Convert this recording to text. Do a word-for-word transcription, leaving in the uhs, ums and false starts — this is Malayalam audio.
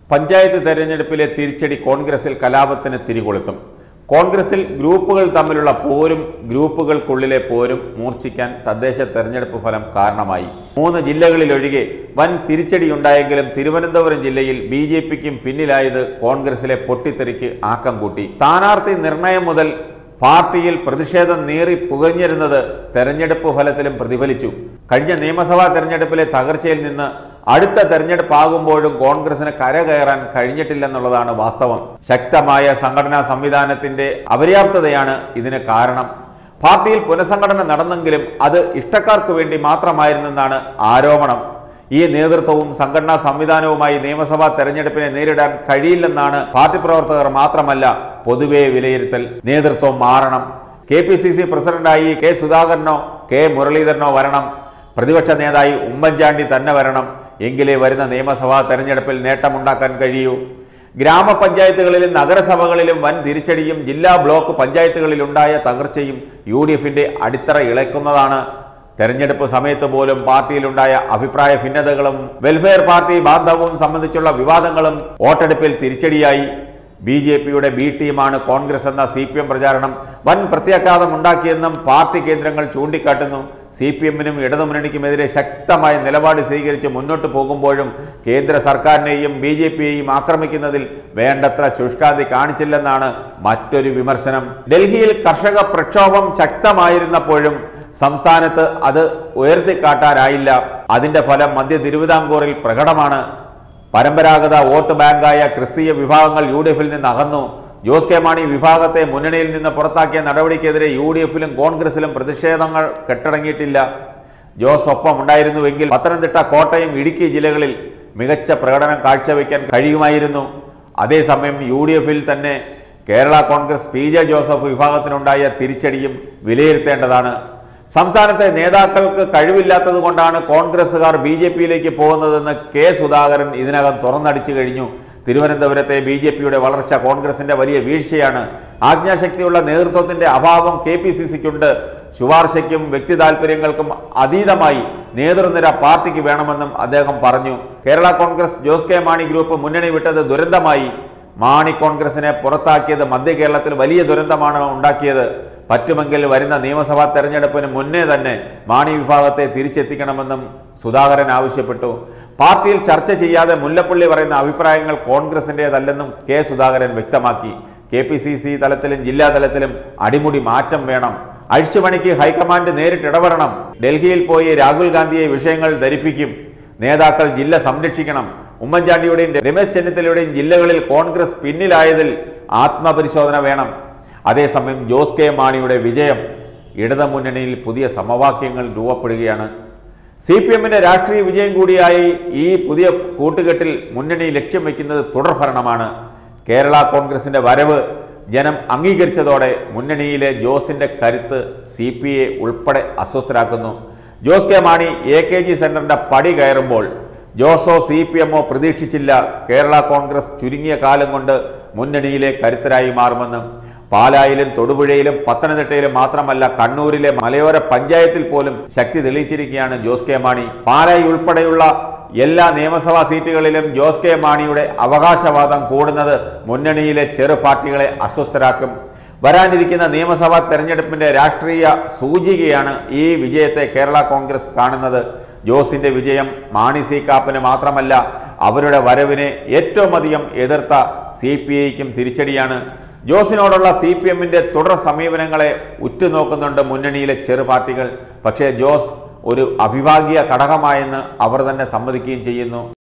പഞ്ചായത്ത് തെരഞ്ഞെടുപ്പിലെ തിരിച്ചടി കോൺഗ്രസിൽ കലാപത്തിന് തിരികൊളുത്തും. കോൺഗ്രസിൽ ഗ്രൂപ്പുകൾ തമ്മിലുള്ള പോരും ഗ്രൂപ്പുകൾക്കുള്ളിലെ പോരും മൂർച്ഛിക്കാൻ തദ്ദേശ തെരഞ്ഞെടുപ്പ് ഫലം കാരണമായി. മൂന്ന് ജില്ലകളിലൊഴികെ വൻ തിരിച്ചടിയുണ്ടായെങ്കിലും തിരുവനന്തപുരം ജില്ലയിൽ ബി ജെ പിക്കും പിന്നിലായത് കോൺഗ്രസിലെ പൊട്ടിത്തെറിക്ക് ആക്കം കൂട്ടി. സ്ഥാനാർത്ഥി നിർണയം മുതൽ പാർട്ടിയിൽ പ്രതിഷേധം നീറി പുകഞ്ഞിരുന്നത് തെരഞ്ഞെടുപ്പ് ഫലത്തിലും പ്രതിഫലിച്ചു. കഴിഞ്ഞ നിയമസഭാ തെരഞ്ഞെടുപ്പിലെ തകർച്ചയിൽ നിന്ന് അടുത്ത തെരഞ്ഞെടുപ്പാകുമ്പോഴും കോൺഗ്രസിന് കരകയറാൻ കഴിഞ്ഞിട്ടില്ലെന്നുള്ളതാണ് വാസ്തവം. ശക്തമായ സംഘടനാ സംവിധാനത്തിന്റെ അപര്യാപ്തതയാണ് ഇതിന് കാരണം. പാർട്ടിയിൽ പുനഃസംഘടന നടന്നെങ്കിലും അത് ഇഷ്ടക്കാർക്ക് വേണ്ടി മാത്രമായിരുന്നെന്നാണ് ആരോപണം. ഈ നേതൃത്വവും സംഘടനാ സംവിധാനവുമായി നിയമസഭാ തെരഞ്ഞെടുപ്പിനെ നേരിടാൻ കഴിയില്ലെന്നാണ് പാർട്ടി പ്രവർത്തകർ മാത്രമല്ല പൊതുവെ വിലയിരുത്തൽ. നേതൃത്വം മാറണം. കെ പി സി സി പ്രസിഡന്റായി കെ സുധാകരനോ കെ മുരളീധരനോ വരണം. പ്രതിപക്ഷ നേതായി ഉമ്മൻചാണ്ടി തന്നെ വരണം. എങ്കിലേ വരുന്ന നിയമസഭാ തെരഞ്ഞെടുപ്പിൽ നേട്ടമുണ്ടാക്കാൻ കഴിയൂ. ഗ്രാമപഞ്ചായത്തുകളിലും നഗരസഭകളിലും വൻ തിരിച്ചടിയും ജില്ലാ ബ്ലോക്ക് പഞ്ചായത്തുകളിലുണ്ടായ തകർച്ചയും യു ഡി എഫിന്റെ അടിത്തറ ഇളക്കുന്നതാണ്. തെരഞ്ഞെടുപ്പ് സമയത്ത് പോലും പാർട്ടിയിലുണ്ടായ അഭിപ്രായ ഭിന്നതകളും വെൽഫെയർ പാർട്ടി ബാന്ധവവും സംബന്ധിച്ചുള്ള വിവാദങ്ങളും വോട്ടെടുപ്പിൽ തിരിച്ചടിയായി. ബി ജെ പിയുടെ ബി ടീമാണ് കോൺഗ്രസ് എന്ന സി പി എം പ്രചാരണം വൻ പ്രത്യാഘാതം ഉണ്ടാക്കിയെന്നും പാർട്ടി കേന്ദ്രങ്ങൾ ചൂണ്ടിക്കാട്ടുന്നു. സി പി എമ്മിനും ഇടതുമുന്നണിക്കുമെതിരെ ശക്തമായ നിലപാട് സ്വീകരിച്ച് മുന്നോട്ട് പോകുമ്പോഴും കേന്ദ്ര സർക്കാരിനെയും ബി ജെ പിയെയും ആക്രമിക്കുന്നതിൽ വേണ്ടത്ര ശുഷ്കാന്തി കാണിച്ചില്ലെന്നാണ് മറ്റൊരു വിമർശനം. ഡൽഹിയിൽ കർഷക പ്രക്ഷോഭം ശക്തമായിരുന്നപ്പോഴും സംസ്ഥാനത്ത് അത് ഉയർത്തിക്കാട്ടാനായില്ല. അതിന്റെ ഫലം മധ്യ തിരുവിതാംകൂറിൽ പ്രകടമാണ്. പരമ്പരാഗത വോട്ട് ബാങ്കായ ക്രിസ്തീയ വിഭാഗങ്ങൾ യു ഡി എഫിൽ നിന്ന് അകന്നു. ജോസ് കെ മാണി വിഭാഗത്തെ മുന്നണിയിൽ നിന്ന് പുറത്താക്കിയ നടപടിക്കെതിരെ യു ഡി എഫിലും കോൺഗ്രസിലും പ്രതിഷേധങ്ങൾ കെട്ടടങ്ങിയിട്ടില്ല. ജോസ് ഒപ്പം ഉണ്ടായിരുന്നുവെങ്കിൽ പത്തനംതിട്ട, കോട്ടയം, ഇടുക്കി ജില്ലകളിൽ മികച്ച പ്രകടനം കാഴ്ചവെക്കാൻ കഴിയുമായിരുന്നു. അതേസമയം യു ഡി എഫിൽ തന്നെ കേരള കോൺഗ്രസ് പി ജെ ജോസഫ് വിഭാഗത്തിനുണ്ടായ തിരിച്ചടിയും വിലയിരുത്തേണ്ടതാണ്. സംസ്ഥാനത്തെ നേതാക്കൾക്ക് കഴിവില്ലാത്തത് കൊണ്ടാണ് കോൺഗ്രസുകാർ ബി ജെ പിയിലേക്ക് പോകുന്നതെന്ന് കെ സുധാകരൻ ഇതിനകം തുറന്നടിച്ചു കഴിഞ്ഞു. തിരുവനന്തപുരത്തെ ബി ജെ പിയുടെ വളർച്ച കോൺഗ്രസിന്റെ വലിയ വീഴ്ചയാണ്. ആജ്ഞാശക്തിയുള്ള നേതൃത്വത്തിന്റെ അഭാവം കെ പി സി സിക്കുണ്ട്. ശുപാർശയ്ക്കും വ്യക്തി താല്പര്യങ്ങൾക്കും അതീതമായി നേതൃനിര പാർട്ടിക്ക് വേണമെന്നും അദ്ദേഹം പറഞ്ഞു. കേരള കോൺഗ്രസ് ജോസ് കെ മാണി ഗ്രൂപ്പ് മുന്നണി വിട്ടത് ദുരന്തമായി. മാണി കോൺഗ്രസിനെ പുറത്താക്കിയത് മധ്യ കേരളത്തിൽ വലിയ ദുരന്തമാണ് ഉണ്ടാക്കിയത്. പറ്റുമെങ്കിൽ വരുന്ന നിയമസഭാ തെരഞ്ഞെടുപ്പിന് മുന്നേ തന്നെ മാണി വിഭാഗത്തെ തിരിച്ചെത്തിക്കണമെന്നും സുധാകരൻ ആവശ്യപ്പെട്ടു. പാർട്ടിയിൽ ചർച്ച ചെയ്യാതെ മുല്ലപ്പള്ളി പറയുന്ന അഭിപ്രായങ്ങൾ കോൺഗ്രസിൻ്റെതല്ലെന്നും കെ സുധാകരൻ വ്യക്തമാക്കി. കെ പി സി സി തലത്തിലും ജില്ലാ തലത്തിലും അടിമുടി മാറ്റം വേണം. അഴിച്ചുപണിക്ക് ഹൈക്കമാൻഡ് നേരിട്ട് ഇടപെടണം. ഡൽഹിയിൽ പോയി രാഹുൽ ഗാന്ധിയെ വിഷയങ്ങൾ ധരിപ്പിക്കും. നേതാക്കൾ ജില്ല സംരക്ഷിക്കണം. ഉമ്മൻചാണ്ടിയുടെയും രമേശ് ചെന്നിത്തലയുടെയും ജില്ലകളിൽ കോൺഗ്രസ് പിന്നിലായതിൽ ആത്മപരിശോധന വേണം. അതേസമയം ജോസ് കെ മാണിയുടെ വിജയം ഇടതുമുന്നണിയിൽ പുതിയ സമവാക്യങ്ങൾ രൂപപ്പെടുകയാണ്. സി പി എമ്മിന്റെ രാഷ്ട്രീയ വിജയം കൂടിയായി ഈ പുതിയ കൂട്ടുകെട്ടിൽ മുന്നണി ലക്ഷ്യം വയ്ക്കുന്നത് തുടർഭരണമാണ്. കേരള കോൺഗ്രസിന്റെ വരവ് ജനം അംഗീകരിച്ചതോടെ മുന്നണിയിലെ ജോസിന്റെ കരുത്ത് സി പി ഐ ഉൾപ്പെടെ അസ്വസ്ഥരാക്കുന്നു. Jose K Mani A K G സെന്ററിന്റെ പടി കയറുമ്പോൾ ജോസോ സി പി എമ്മോ പ്രതീക്ഷിച്ചില്ല കേരള കോൺഗ്രസ് ചുരുങ്ങിയ കാലം കൊണ്ട് മുന്നണിയിലെ കരുത്തരായി മാറുമെന്ന്. പാലായിലും തൊടുപുഴയിലും പത്തനംതിട്ടയിലും മാത്രമല്ല കണ്ണൂരിലെ മലയോര പഞ്ചായത്തിൽ പോലും ശക്തി തെളിയിച്ചിരിക്കുകയാണ് ജോസ് കെ മാണി. പാലായി ഉൾപ്പെടെയുള്ള എല്ലാ നിയമസഭാ സീറ്റുകളിലും ജോസ് കെ മാണിയുടെ അവകാശവാദം കൂടുന്നത് മുന്നണിയിലെ ചെറു പാർട്ടികളെ അസ്വസ്ഥരാക്കും. വരാനിരിക്കുന്ന നിയമസഭാ തെരഞ്ഞെടുപ്പിന്റെ രാഷ്ട്രീയ സൂചികയാണ് ഈ വിജയത്തെ കേരള കോൺഗ്രസ് കാണുന്നത്. ജോസിന്റെ വിജയം മാണി സി കാപ്പന് മാത്രമല്ല അവരുടെ വരവിനെ ഏറ്റവും അധികം എതിർത്ത സി പി ഐക്കും തിരിച്ചടിയാണ്. ജോസിനോടുള്ള സി പി എമ്മിന്റെ തുടർ സമീപനങ്ങളെ ഉറ്റുനോക്കുന്നുണ്ട് മുന്നണിയിലെ ചെറു പാർട്ടികൾ. പക്ഷേ ജോസ് ഒരു അവിഭാഗീയ ഘടകമായെന്ന് അവർ തന്നെ സമ്മതിക്കുകയും ചെയ്യുന്നു.